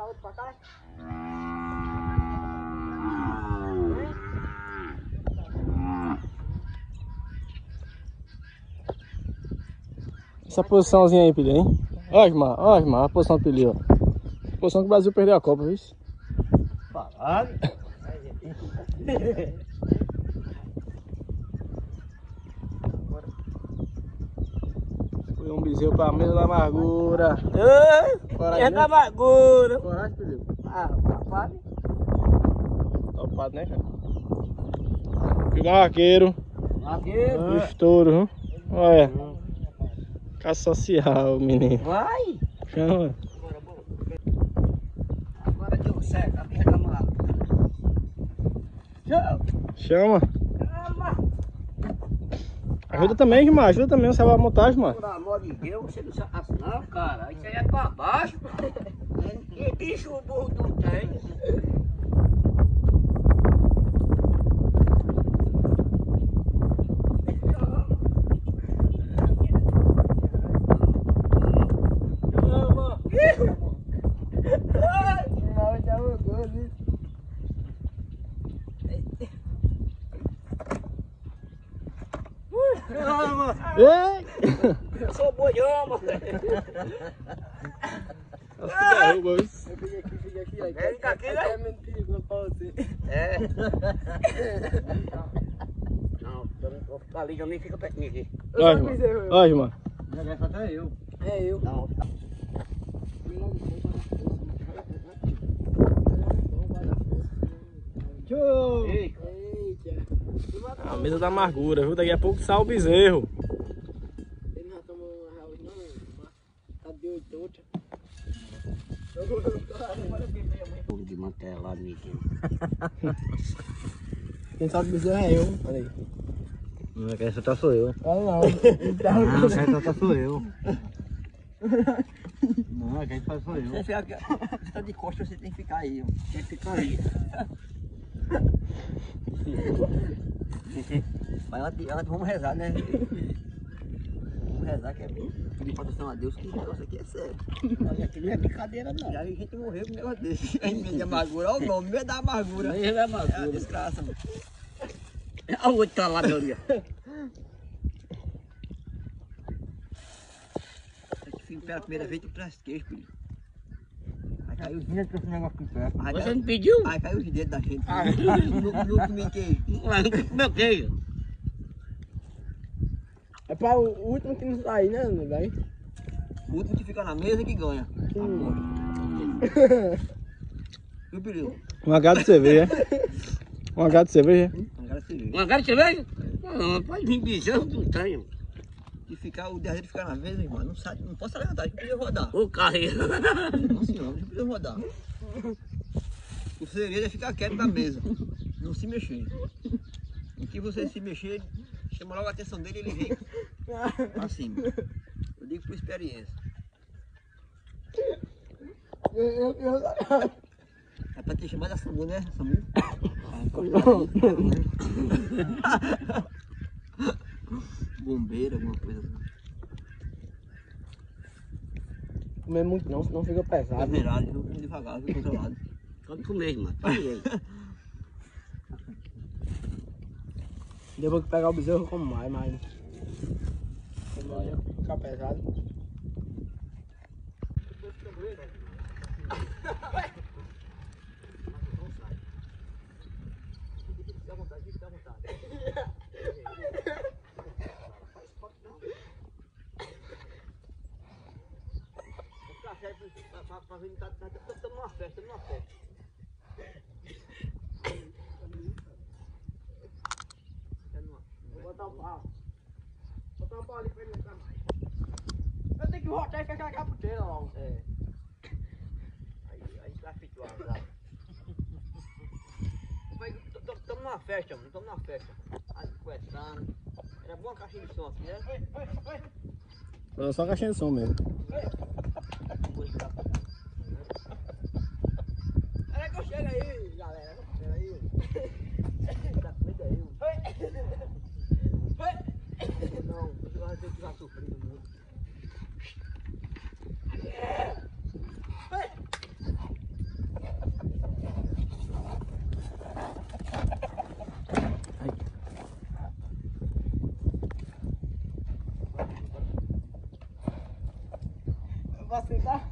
outro pra cá. Essa posiçãozinha aí, Pili, hein? Olha, Osmar, a posição do Pili, ó. A posição que o Brasil perdeu a Copa, viu? Falado. Foi um bezerro pra mesa da amargura. É da amargura. Coragem, Pili. Ah, papai. Topado, né, cara? Filmar o arqueiro. Arqueiro. O estouro, viu? Olha. Caça social, menino. Vai. Chama. Agora deu certo. Aperta a mão. Chama. Chama. Ajuda também, Gilmar. Ajuda também. Você vai a montagem, mano. Por amor de Deus, você não sabe assim, não, cara. Isso aí é pra baixo. Que bicho o burro não tem. Ei! Eu sou boiama. Derruba isso. Eu fiquei aqui, ó. Vem daqui, né? É mentira pra você. É. Não, eu vou ficar ali, já nem fica perto de mim aqui. Olha, Gilmar. Olha, Gilmar. Até eu. É eu. Não. Tchau. Ei. Eita. A mesa da amargura, viu? Daqui a pouco sai o bezerro. Ele já tomou uma house, não? Tá de 8 Fogo de mantelado, Miguel. Quem sabe bezerro é eu. Olha aí. Não, quem soltar sou eu. Olha não. Não, quem soltar sou eu. Não, quem faz sou eu. Você fica de costas, você tem que ficar aí. Tem que ficar aí. Mas antes vamos rezar, né? Vamos rezar que é pedir proteção a Deus, que o negócio aqui é sério. Mas aqui não é brincadeira não. Já a gente morreu com um negócio desse. Em meio de amargura, olha o nome, meio da amargura. Meio da amargura. É a desgraça, mano. Olha o outro tá lá, meu Deus. Pela primeira vez tu traz queijo, filho. Aí caiu os dedos com esse negócio aqui perto. Você não pediu? Aí caiu os dedos da gente. Não comi queijo. Meu queijo. É para o último que não sair, né, velho? O último que fica na mesa que ganha. Viu, Perigo? Uma gata de cerveja. Uma gata de cerveja. Uma cara de cerveja? Não, pode vir bezerro, não tenho. E ficar, o derradeiro ficar na mesa, irmão, não sai, não posso levantar, não precisa rodar. Ô, carreira. Não, senhor, não precisa rodar. O segredo é ficar quieto na mesa, não se mexer. Em que você se mexer, chama logo a atenção dele e ele vem pra cima. Eu digo por experiência. É pra ter chamado a SAMU, né, SAMU? Bombeiro, alguma coisa assim. Comer muito não, senão fica pesado. Exagerado, viu? Devagar, viu? Controlado. Pode comer, irmão. Pode. Depois que pegar o bezerro eu como mais, mas... Fica pesado. Fica à vontade, fica à vontade. Pra ver, estamos numa festa, estamos numa festa. Vou botar o pau. Vou botar o pau ali pra ele entrar mais. Eu tenho que voltar e fechar a caputeira logo. É. Aí tá fituado lá. Estamos numa festa, mano, estamos numa festa. Aí conversando. Era boa caixinha de som aqui, né? Foi só caixinha de som mesmo. Peraí que eu chego aí, galera. Peraí. Tá com medo aí, não, você vai ter que ficar sofrendo muito. Posso sentar?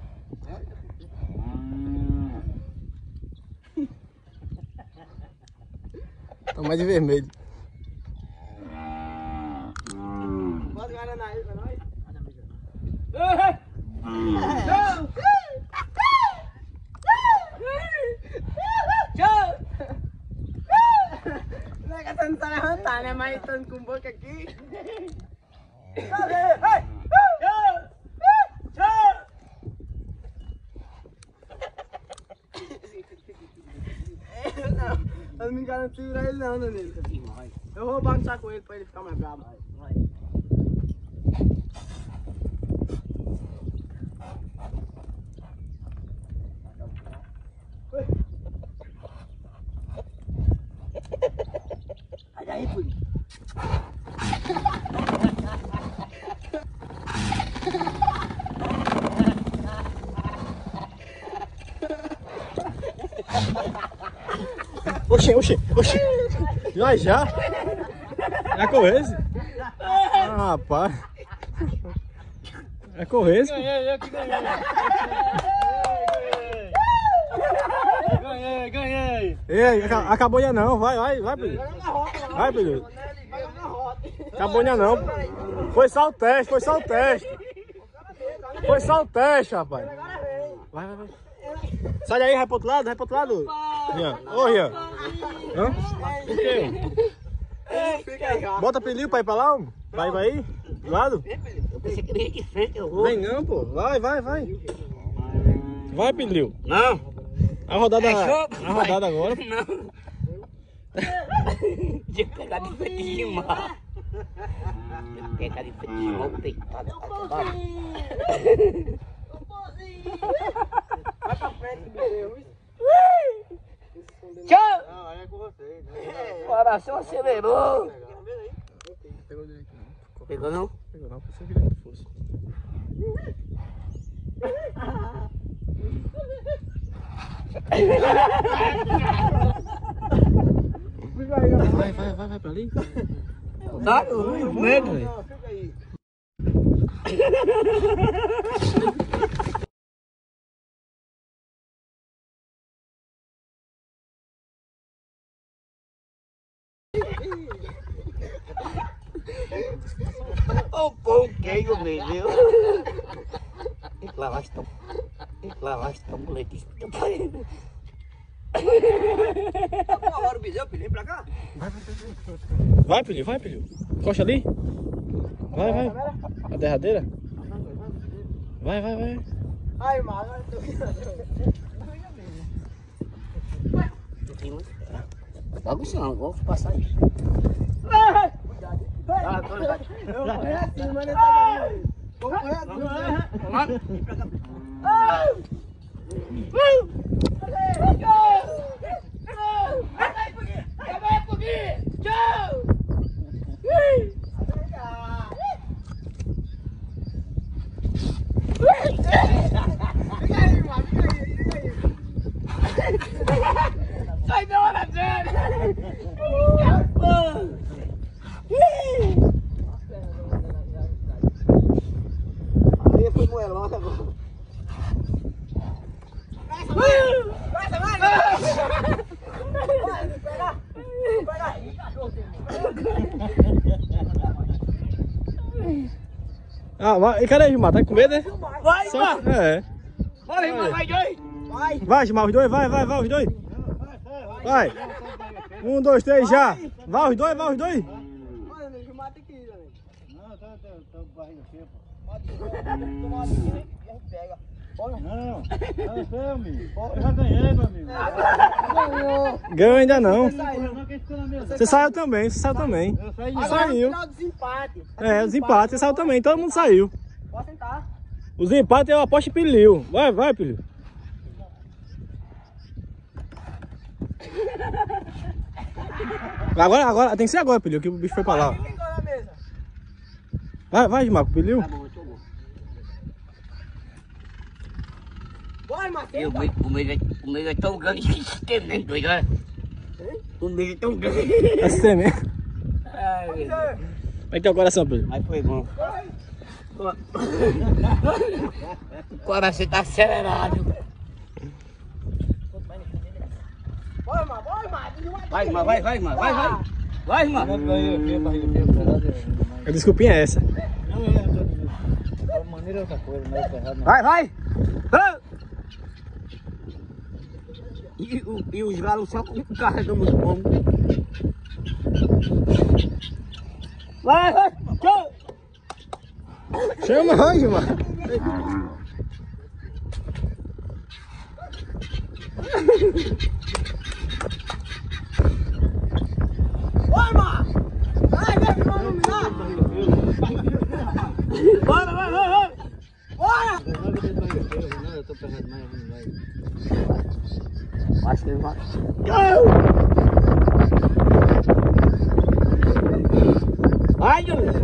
Tá mais de vermelho. Bota o Guaraná aí pra nós. Não é que você não sabe levantar, né? Mas estando com boca aqui. Eu não me garanto segurar ele não, Danilo. Eu vou bagunçar com ele pra ele ficar mais bravo. Sai daí, filho. Oxê. Já? É correr esse? Ah, rapaz. É correr esse? Ganhei. Ei, acabou ainda não. Vai, Pedro. Vai, Pedro. Acabou ainda não. Foi só o teste. Foi só o teste, rapaz. Vai. Sai daí, vai pro outro lado, Rian. Ô, Rian. Hã? O quê? Bota pelinho pra ir pra lá, vai aí, do lado. Eu pensei que ele ia de frente, eu vou. Vem não, pô. Vai. Vai, Pedrinho. Não. A rodada agora. Não. Tinha que pegar de frente de mar. Tinha que pegar de frente de mar, peitado. Vai pra frente, meu. Tchau! Não, aí é com vocês. O coração acelerou. Pegou direito não. Pegou não? Pegou não, pensei que ele fosse. Vai pra ali. Tá? Com medo, velho. Não, fica aí. O pão queio, meu Deus. Lavaste tão boletim. Agora o bezerro, vem pra cá. Vai, Pedrinho. Encosta ali. Vai. A derradeira. Vai. Ai, mano, agora eu tô Bagunça não, vou passar isso. Eu vou correr assim, mas ele tá ganhando. Vou correr assim. Vem pra cá. Sai da hora, Jane! Aí foi moelona agora. Ah, vai. E cadê, Gilmar? Tá com medo, né? Vai, Só... mano! É. Vai, dois! Vai! Vai, Gilmar, os dois, vai, os dois. Vai. 1, 2, 3, já. Vai os dois. Mano, o Gilmar tem que ir, velho. Não, tá barriga cheia, pô. Pode tomar uma biquinha e a gente pega. Não, sei, amigo. Eu já ganhei, meu amigo. Ganhou! Ganhou ainda não. Não, quem ficou na mesa? Você saiu também, Eu saí de Agora Saiu. é o final dos empates. É, os empates, você saiu também, todo mundo saiu. Pode sentar. Os empates eu aposto em Pilil. Vai, Pilil. Agora, tem que ser agora, Pilil, que o bicho foi pra lá. Quem ficou na mesa? Vai, Gilmar, pro Pilil. Tá bom, eu tô bom. Bora, E Matheus! o meio é tão grande que se tem nem doido, olha. O meio é tão grande. É você mesmo. Ai, meu Deus. Como é que tá o coração, Pilil? Mas foi bom. O coração tá acelerado. Vai, irmão, vai, irmão. Vai, irmão. Vai, irmão. A desculpinha é essa. Não é, a maneira é outra coisa, não é ferrado não. Vai. E os galos só carregam os pombos. Vai. Tchau. Chama, vai, mano. Vai, irmão. Vai, irmão, não me dá. Vai. Bora. Eu tô ferrado mais, não vai. Acho que ele vai. Vai, Júlio.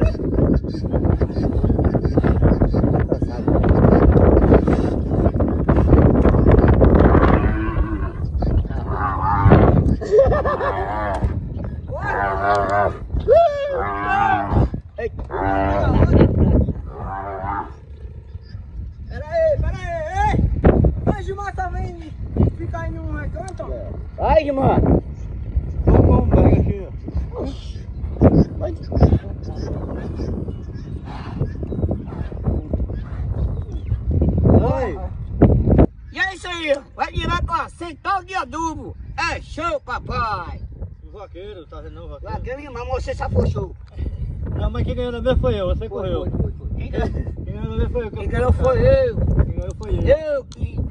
Pera aí. Vai, Gilmar, tá vendo? Fica aí num recanto. Vai, Gilmar. Vamos, barriga cheia. Vai. E é isso aí. Vai direto pra Central de Adubo. É show, papai. O vaqueiro, tá vendo o vaqueiro? Aquele irmão, você se afoxou. Não, mas quem ganhou na vez foi eu, você correu. Quem ganhou? Quem ganhou na vez foi eu. Quem ganhou foi eu. Quem ganhou foi eu. Eu que...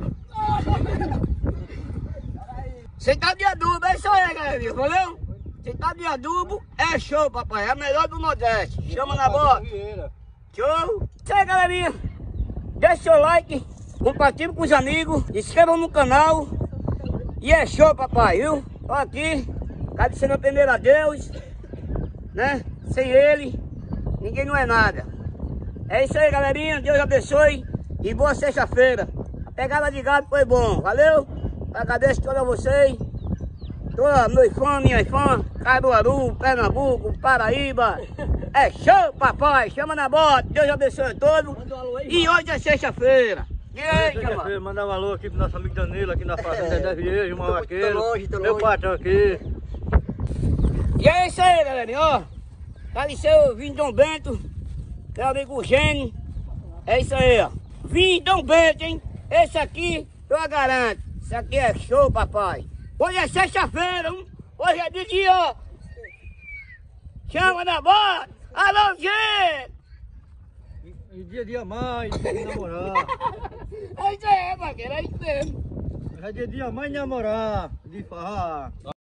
Central de Adubo, é isso aí, galerinha, valeu? Central de Adubo é show, papai, é a melhor do Nordeste. Chama na bota. Show. Isso aí, galerinha. Deixa seu like, compartilhe com os amigos, inscreva no canal. E é show, papai, viu? Tô aqui, agradecendo primeiro a Deus, né? Sem ele, ninguém não é nada. É isso aí, galerinha. Deus abençoe e boa sexta-feira. A pegada de gado foi bom, valeu? Agradeço a todos vocês, toda meus fãs, minhas fãs, Caruaru, Pernambuco, Paraíba. É show, papai, chama na bota, Deus abençoe a todos. E hoje é sexta-feira. E aí, Sexta-feira, mandar um alô aqui pro nosso amigo Danilo, aqui na fazenda da Vieja, um vaqueiro. tô Meu longe. patrão aqui. E é isso aí, galerinha, ó. Faleceu Vinho Dom Bento, meu amigo Gênio. É isso aí, ó. Vinho Dom Bento, hein? Esse aqui, eu garanto. Isso aqui é show, papai. Hoje é sexta-feira, hein? Hoje é de dia, ó. Chama na bota. Alô, gente! E dia mãe, dia de namorar. É isso aí, vaqueiro, é isso mesmo. Já dia mãe namorar, de farrar.